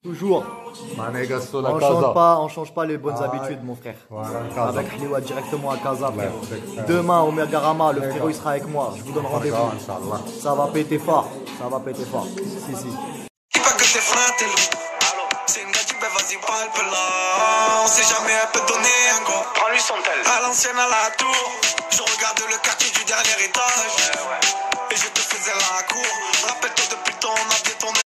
Toujours. On change pas les bonnes habitudes, mon frère. Voilà, Avec Hliwa directement à Casa, frère. Demain, au Mergarama, le frérot il sera avec moi. Je vous donne rendez-vous. Ça va péter fort. Ça va péter fort. Si, si. C'est une gâchette, ben vas-y palpe-la. On sait jamais, elle peut donner un go. Prends-lui son tel. À l'ancienne, à la tour. Je regarde le quartier du dernier étage. Et je te faisais la cour. Rappelle-toi depuis le temps, on a détourné.